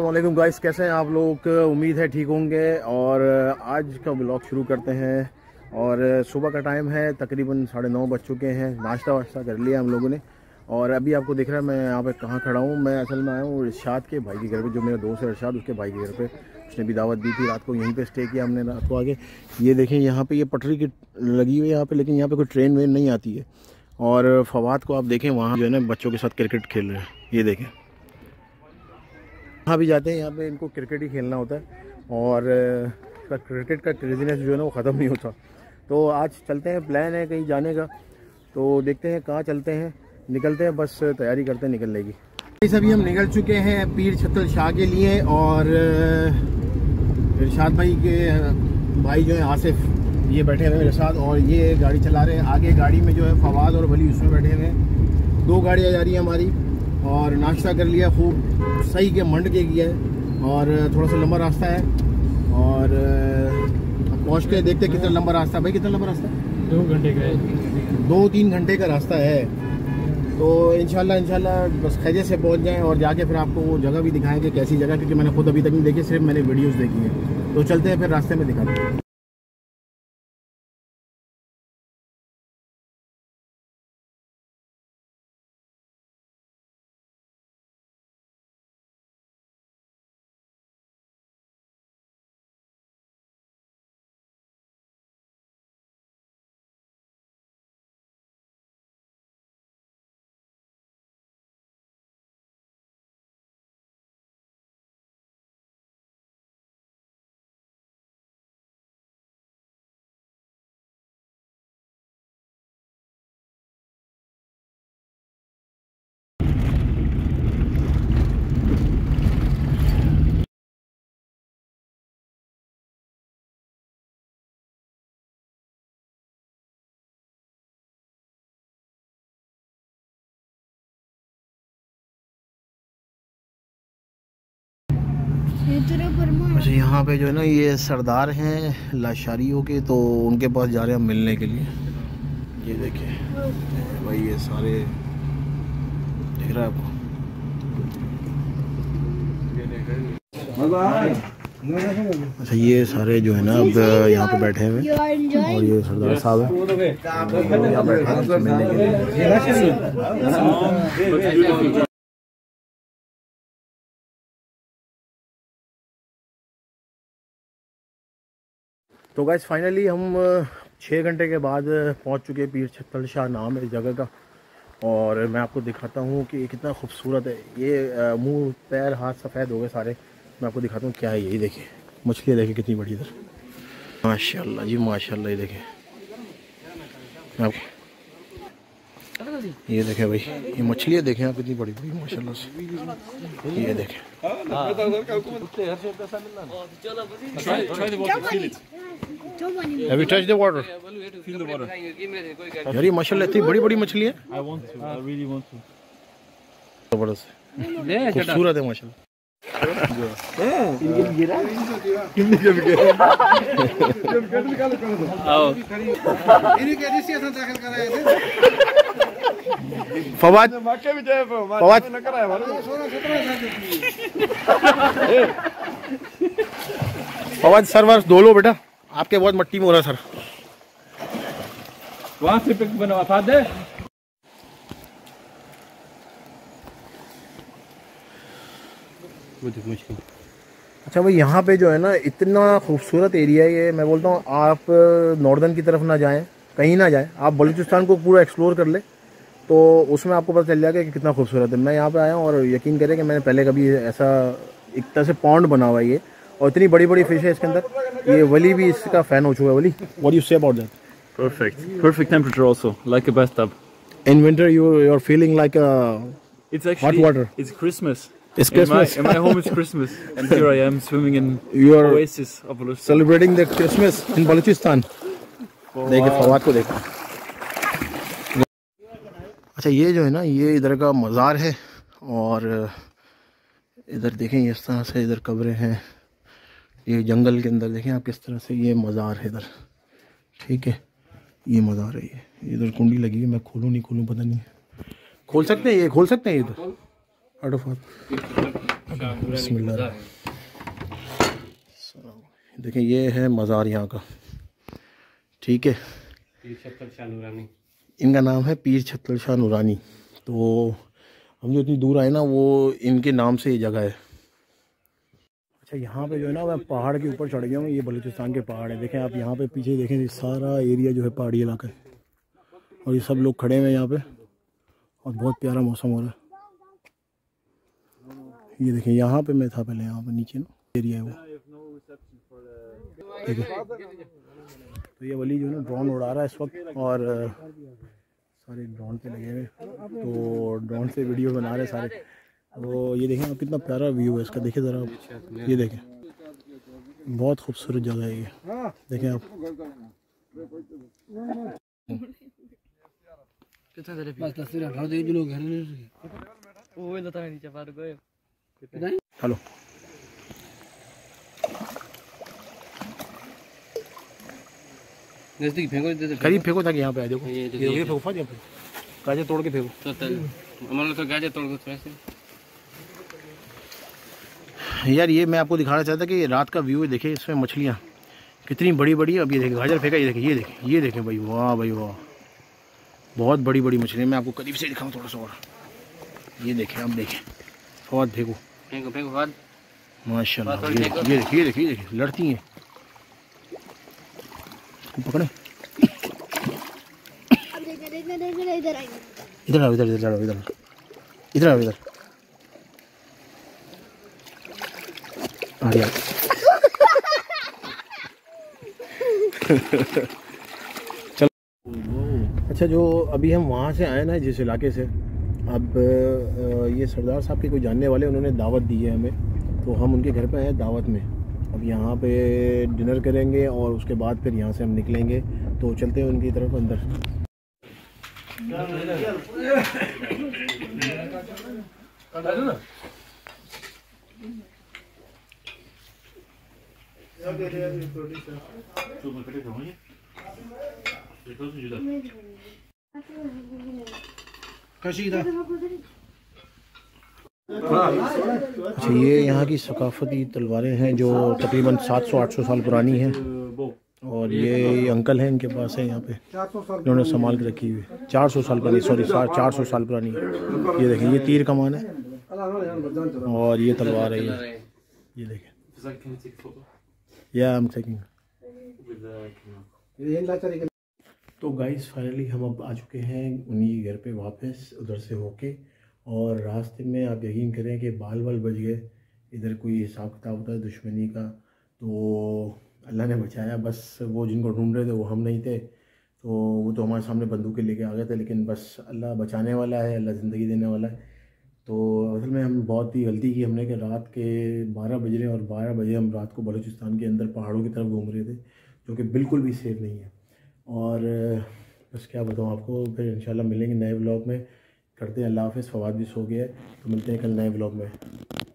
अस्सलामुअलैकुम गाइस, कैसे हैं आप लोग। उम्मीद है ठीक होंगे। और आज का ब्लॉग शुरू करते हैं। और सुबह का टाइम है, तकरीबन 9:30 बज चुके हैं। नाश्ता वाश्ता कर लिया हम लोगों ने। और अभी आपको दिख रहा है मैं यहाँ पे कहाँ खड़ा हूँ। मैं असल में आया हूँ इरशाद के भाई के घर पे, जो मेरा दोस्त है इरशाद, उसके भाई के घर पे। उसने भी दावत दी थी, रात को यहीं पे स्टे किया हमने रात को आगे। ये देखें यहाँ पे ये पटरी की लगी हुई है यहाँ पे, लेकिन यहाँ पे कोई ट्रेन वेन नहीं आती है। और फवाद को आप देखें वहाँ जो है ना बच्चों के साथ क्रिकेट खेल रहे हैं। ये देखें यहाँ भी जाते हैं, यहाँ पे इनको क्रिकेट ही खेलना होता है। और क्रिकेट का क्रेजीनेस जो है ना वो ख़त्म नहीं होता। तो आज चलते हैं, प्लान है कहीं जाने का, तो देखते हैं कहाँ चलते हैं। निकलते हैं, बस तैयारी करते हैं निकलने की। इस अभी हम निकल चुके हैं पीर छत्तल शाह के लिए। और इरशाद भाई के भाई जो है आसिफ, ये बैठे हुए मेरे साथ और ये गाड़ी चला रहे हैं। आगे गाड़ी में जो है फवाद और वली उसमें बैठे हुए हैं। 2 गाड़ियाँ जा रही हैं हमारी। और नाश्ता कर लिया खूब सही के मंड के किया है। और थोड़ा सा लंबा रास्ता है। और अब पहुँच के देखते हैं कितना लंबा रास्ता है। भाई कितना लंबा रास्ता है? 2 घंटे का है। 2-3 घंटे का रास्ता है। तो इंशाल्लाह बस खैरियत से पहुंच जाएं और जाके फिर आपको वो जगह भी दिखाएंगे कैसी जगह, क्योंकि मैंने खुद अभी तक नहीं देखी, सिर्फ मैंने वीडियोस देखी है। तो चलते हैं फिर रास्ते में दिखाते हैं। अच्छा, यहाँ पे जो है ना ये सरदार हैं लाशारियों के, तो उनके पास जा रहे हैं हम मिलने के लिए। ये देखिए भाई, ये सारे दिख रहा है आपको। अच्छा, ये सारे जो है ना अब यहाँ पे बैठे हुए हैं। और ये सरदार साहब है, यहाँ बैठे हैं उनसे मिलने के लिए। तो गाइस फाइनली हम 6 घंटे के बाद पहुंच चुके हैं। पीर छत्तल शाह नाम है इस जगह का। और मैं आपको दिखाता हूं कि कितना खूबसूरत है। ये मुंह पैर हाथ सफ़ेद हो गए सारे। मैं आपको दिखाता हूं क्या है। यही देखिए मछलियाँ, देखिए कितनी बड़ी इधर, माशाल्लाह जी माशाल्लाह। ये देखिए आपको, ये देखें भाई, ये मछलियाँ देखें आप कितनी बड़ी बड़ी माशाल्लाह से। ये देखें Have you touched the water? Feel the water. यार ये माशाल्लाह इतनी बड़ी बड़ी मछली है। I want to. I really want to. जबरदस्त खूबसूरत है माशाल्लाह। फवाद फवाद सर वर्ष धो लो बेटा, आपके बहुत मट्टी में हो रहा सर। वहाँ से पिक बनवा दे। अच्छा भाई, यहाँ पे जो है ना इतना खूबसूरत एरिया है ये। मैं बोलता हूँ आप नॉर्दर्न की तरफ ना जाएं, कहीं ना जाएं, आप बलूचिस्तान को पूरा एक्सप्लोर कर ले, तो उसमें आपको पता चल जाएगा कि कितना खूबसूरत है। मैं यहाँ पे आया हूँ और यकीन करें कि मैंने पहले कभी ऐसा एक तरह से पॉन्ड बना हुआ है ये, और इतनी बड़ी बड़ी फिश है इसके अंदर। ये वली भी इसका फैन हो चुका है। Wali, what you say about that? Perfect temperature also, like a bathtub. In winter you are feeling like a It's actually hot water. It's Christmas. It's Christmas. In my home it's Christmas, and here I am swimming in You are oasis of Baluchistan. celebrating the Christmas in Balochistan. देखिए फवाद को देखो। अच्छा, ये जो है ना ये इधर का मज़ार है। और इधर देखें इस तरह से इधर कब्रें हैं। ये जंगल के अंदर देखें आप किस तरह से ये मज़ार है इधर। ठीक है, ये मज़ार है। ये इधर कुंडी लगी है, मैं खोलूँ नहीं खोलूँ पता नहीं। खोल सकते हैं, ये खोल सकते हैं इधर। बिस्मिल्लाह। देखिए ये है मज़ार यहाँ का, ठीक है। पीर छत्तर शाह नूरानी, इनका नाम है पीर छत्तर शाह नूरानी। तो हम जो इतनी दूर आए ना, वो इनके नाम से ये जगह है। अच्छा, यहाँ पे जो है ना, मैं पहाड़ के ऊपर चढ़ गया हूँ। ये बलूचिस्तान के पहाड़ है। देखें आप यहाँ पे पीछे देखें, ये सारा एरिया जो है पहाड़ी इलाका है, और ये सब लोग खड़े हैं यहाँ पे, और बहुत प्यारा मौसम हो रहा है। ये देखें, यहाँ पे मैं था पहले, यहाँ पे नीचे ना एरिया है वो, ठीक है। तो ये वली जो है ना ड्रोन उड़ा रहा है इस वक्त, और सारे ड्रोन पे लगे हुए, तो ड्रोन से वीडियो बना रहे सारे। तो ये देखें आप, कितना प्यारा व्यू है इसका, देखिए ज़रा आप, ये देखें, बहुत खूबसूरत जगह है ये, देखें आप। हेलो, नजदीक फेंको, करीब फेंको ताकि यहाँ पे आ। देखो ये फेंको, फट गाजर तोड़ के फेंको। हमारा तो गाजर तोड़ दो ऐसे। यार ये मैं आपको दिखाना चाहता कि रात का व्यू है, देखिए इसमें मछलियाँ कितनी बड़ी बड़ी। अब ये देखें, गाजर फेंका, ये देखें, ये देखें, ये देखें भाई, वाह भाई वाह, बहुत बड़ी बड़ी मछलियाँ। मैं आपको करीब से दिखाऊँ थोड़ा सा और, ये देखें आप, देखें फौज फेंको, फेंको फेंको फौज, माशाल्लाह। ये देखिए, ये देखिए, ये देखिए लड़ती हैं, पकड़े। इधर आओ, इधर इधर आओ, इधर इधर आओ, इधर आ गया। चलो, अच्छा, जो अभी हम वहाँ से आए ना, जिस इलाके से, अब ये सरदार साहब के कोई जानने वाले, उन्होंने दावत दी है हमें, तो हम उनके घर पे आए दावत में। अब यहाँ पे डिनर करेंगे और उसके बाद फिर यहाँ से हम निकलेंगे, तो चलते हैं उनकी तरफ अंदर। अच्छा, ये यहाँ की सकाफती तलवारें हैं जो तकरीबन 700-800 साल पुरानी हैं, और ये अंकल हैं, इनके पास है यहाँ पे, इन्होंने संभाल के रखी हुई है। 400 साल पुरानी, सॉरी 400 साल पुरानी है। ये देखें, ये तीर कमान है, और ये तलवार है, ये देखें। या आई एम टेकिंग। तो गाइस फाइनली हम अब आ चुके हैं उन्हीं घर पे वापस, उधर से होके, और रास्ते में आप यकीन करें कि बाल बाल बच गए। इधर कोई हिसाब किताब होता है दुश्मनी का, तो अल्लाह ने बचाया। बस वो जिनको ढूंढ रहे थे वो हम नहीं थे, तो वो तो हमारे सामने बंदूकें लेके आ गए थे, लेकिन बस अल्लाह बचाने वाला है, अल्लाह ज़िंदगी देने वाला है। तो असल में हम बहुत ही गलती की हमने कि रात के 12 बज रहे हैं, और 12 बजे हम रात को बलूचिस्तान के अंदर पहाड़ों की तरफ घूम रहे थे, जो कि बिल्कुल भी सेफ नहीं है। और बस क्या बताऊँ आपको, फिर इंशाल्लाह मिलेंगे नए व्लॉग में। करते हैं, अल्लाह हाफ़िज़। फवाद भी सो गया है, तो मिलते हैं कल नए व्लॉग में।